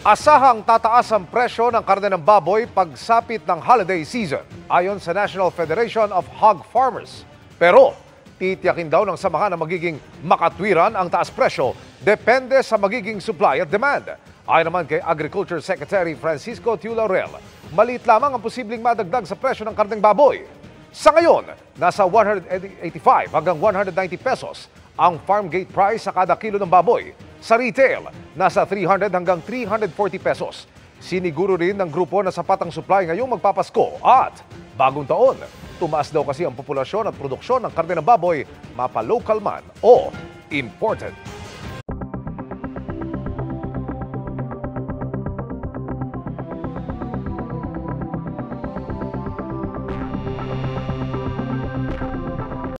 Asahang tataas ang presyo ng karne ng baboy pagsapit ng holiday season, ayon sa National Federation of Hog Farmers. Pero titiyakin daw ng samahan na magiging makatwiran ang taas presyo depende sa magiging supply at demand. Ayon naman kay Agriculture Secretary Francisco Tiu Laurel, maliit lamang ang posibleng madagdag sa presyo ng karneng baboy. Sa ngayon, nasa 185 hanggang 190 pesos ang farm gate price sa kada kilo ng baboy. Sa retail, nasa 300 hanggang 340 pesos. Siniguro rin ng grupo na sapat ang supply ngayong magpapasko at bagong taon. Tumaas daw kasi ang populasyon at produksyon ng karne ng baboy, mapa-local man o imported.